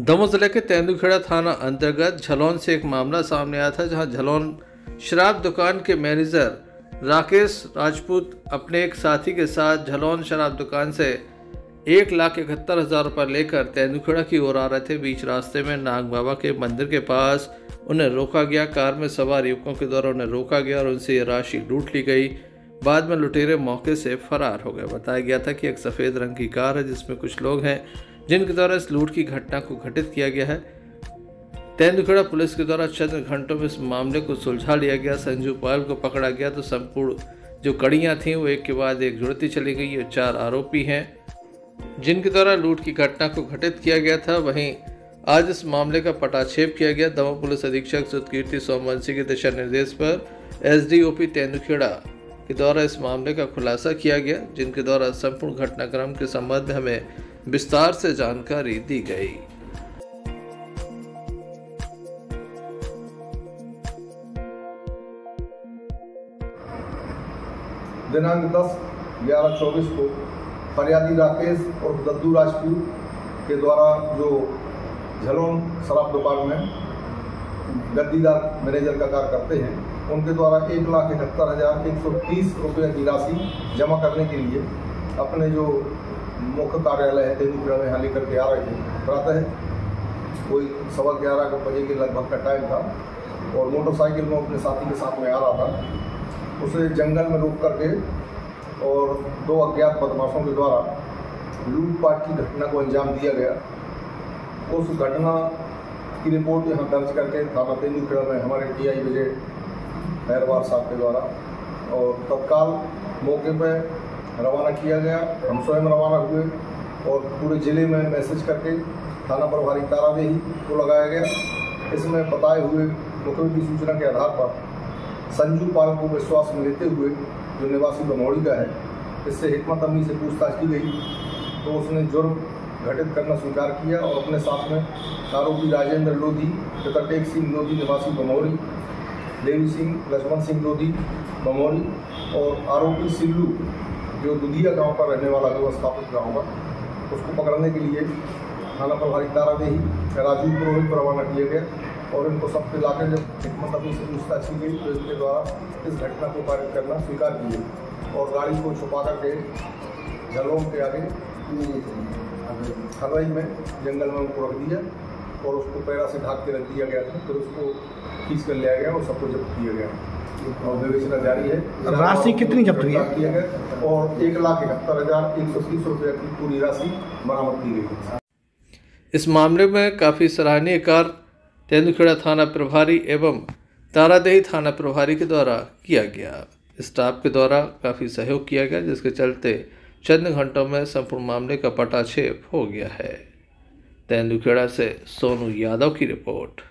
दमोह जिले के तेंदुखेड़ा थाना अंतर्गत झलोन से एक मामला सामने आया था, जहां झलोन शराब दुकान के मैनेजर राकेश राजपूत अपने एक साथी के साथ झलोन शराब दुकान से 1,71,000 रुपये लेकर तेंदुखेड़ा की ओर आ रहे थे। बीच रास्ते में नाग बाबा के मंदिर के पास उन्हें रोका गया। कार में सवार युवकों के द्वारा उन्हें रोका गया और उनसे ये राशि लूट ली गई। बाद में लुटेरे मौके से फरार हो गए। बताया गया था कि एक सफ़ेद रंग की कार है जिसमें कुछ लोग हैं जिनके द्वारा इस लूट की घटना को घटित किया गया है। तेंदुखेड़ा पुलिस के द्वारा चंद घंटों में इस मामले को सुलझा लिया गया। संजू पाल को पकड़ा गया तो संपूर्ण जो कड़ियां थीं वो एक के बाद एक जुड़ती चली गई। ये 4 आरोपी हैं जिनके द्वारा लूट की घटना को घटित किया गया था। वहीं आज इस मामले का पटाक्षेप किया गया। दमोह पुलिस अधीक्षक सुतकीर्ति सोमवंशी के दिशा निर्देश पर एसडीओपी तेंदुखेड़ा के द्वारा इस मामले का खुलासा किया गया, जिनके द्वारा संपूर्ण घटनाक्रम के संबंध में हमें विस्तार से जानकारी दी गई। दिनांक 10/11/24 को फरियादी राकेश और दद्दू राजपूत के द्वारा जो झलोन शराब दुकान में गद्दीदार मैनेजर का कार्य करते हैं, उनके द्वारा 1,71,130 रुपये की राशि जमा करने के लिए अपने जो मुख्य कार्यालय है तेंदुखेड़ा में यहाँ लेकर के आ रहे थे। प्रातः कोई 11:15 बजे के लगभग का टाइम था और मोटरसाइकिल में अपने साथी के साथ में आ रहा था। उसे जंगल में रोक करके और 2 अज्ञात बदमाशों के द्वारा लूटपाट की घटना को अंजाम दिया गया। उस घटना की रिपोर्ट यहाँ दर्ज करके थाना तेंदुखेड़ा में हमारे टीआई विजय खैरवार साहब के द्वारा और तत्काल मौके पर रवाना किया गया। हम स्वयं रवाना हुए और पूरे ज़िले में मैसेज करके थाना प्रभारी तारादेही को लगाया गया। इसमें बताए हुए मुखबिर की सूचना के आधार पर संजू पाल को विश्वास में लेते हुए, जो निवासी बमौड़ी का है, इससे हिकमत अम्मी से पूछताछ की गई तो उसने जुर्म घटित करना स्वीकार किया और अपने साथ में आरोपी राजेंद्र लोधी तथा टेक सिंह लोधी निवासी बमौड़ी, देवी सिंह लक्ष्मण सिंह लोधी बमौड़ी और आरोपी सिल्लू जो दुधिया गांव पर रहने वाला व्यवस्थापित गाँव का, उसको पकड़ने के लिए थाना प्रभारी तारादेही राजू पुरोहित को रवाना किया गया और इनको सबके लाकर जब हिकमत अम्मी से पूछताछ की गई तो इसके द्वारा इस घटना को पारित करना स्वीकार किए और गाड़ी को छुपा करके झलोन के आगे खरई में जंगल में उनको रख दिया और उसको पैरा से ढाक के रख दिया गया था। फिर उसको खींच कर लिया गया और सबको जब्त किया गया और विवेचना जारी है। राशि कितनी जब्त किया गया और 1,71,130 रुपये की पूरी राशि बरामद की गई। इस मामले में काफ़ी सराहनीय कार्य तेंदुखेड़ा थाना प्रभारी एवं तारादेही थाना प्रभारी के द्वारा किया गया। स्टाफ के द्वारा काफ़ी सहयोग किया गया, जिसके चलते चंद घंटों में संपूर्ण मामले का पटाक्षेप हो गया है। तेंदुखेड़ा से सोनू यादव की रिपोर्ट।